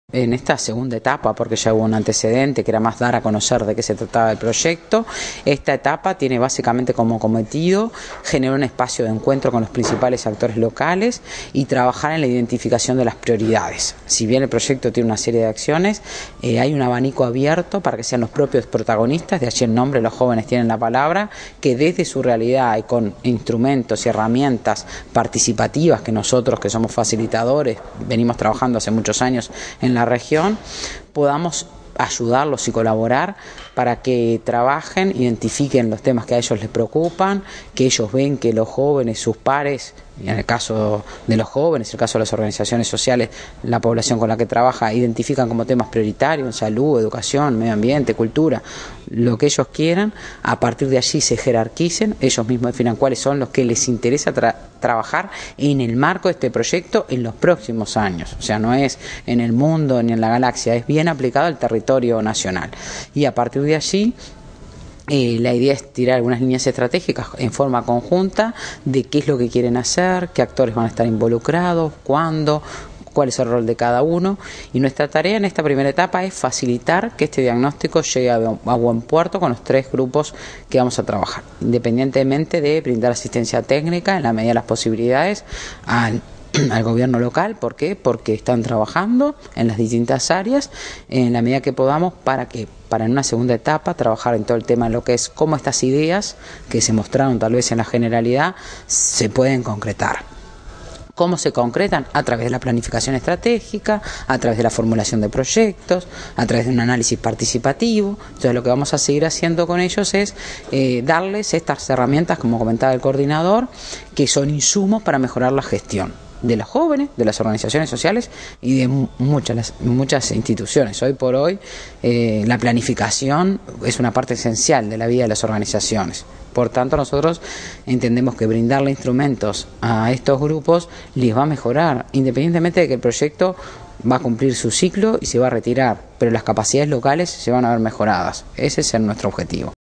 En esta segunda etapa, porque ya hubo un antecedente que era más dar a conocer de qué se trataba el proyecto, esta etapa tiene básicamente como cometido generar un espacio de encuentro con los principales actores locales y trabajar en la identificación de las prioridades. Si bien el proyecto tiene una serie de acciones, hay un abanico abierto para que sean los propios protagonistas, de allí el nombre, los jóvenes tienen la palabra, que desde su realidad y con instrumentos y herramientas participativas que nosotros, que somos facilitadores, venimos trabajando hace muchos años en la región, podamos ayudarlos y colaborar para que trabajen, identifiquen los temas que a ellos les preocupan, que ellos ven que los jóvenes, sus pares, y en el caso de los jóvenes, en el caso de las organizaciones sociales, la población con la que trabaja, identifican como temas prioritarios, salud, educación, medio ambiente, cultura, lo que ellos quieran. A partir de allí se jerarquicen, ellos mismos definan cuáles son los que les interesa trabajar en el marco de este proyecto en los próximos años. O sea, no es en el mundo ni en la galaxia, es bien aplicado al territorio nacional. Y a partir de allí, la idea es tirar algunas líneas estratégicas en forma conjunta de qué es lo que quieren hacer, qué actores van a estar involucrados, cuándo, cuál es el rol de cada uno, y nuestra tarea en esta primera etapa es facilitar que este diagnóstico llegue a buen puerto con los 3 grupos que vamos a trabajar, independientemente de brindar asistencia técnica en la medida de las posibilidades al gobierno local. ¿Por qué? Porque están trabajando en las distintas áreas en la medida que podamos para en una segunda etapa trabajar en todo el tema de lo que es cómo estas ideas que se mostraron tal vez en la generalidad se pueden concretar. ¿Cómo se concretan? A través de la planificación estratégica, a través de la formulación de proyectos, a través de un análisis participativo. Entonces lo que vamos a seguir haciendo con ellos es darles estas herramientas, como comentaba el coordinador, que son insumos para mejorar la gestión de los jóvenes, de las organizaciones sociales y de muchas instituciones. Hoy por hoy la planificación es una parte esencial de la vida de las organizaciones. Por tanto, nosotros entendemos que brindarle instrumentos a estos grupos les va a mejorar, independientemente de que el proyecto va a cumplir su ciclo y se va a retirar, pero las capacidades locales se van a ver mejoradas. Ese es nuestro objetivo.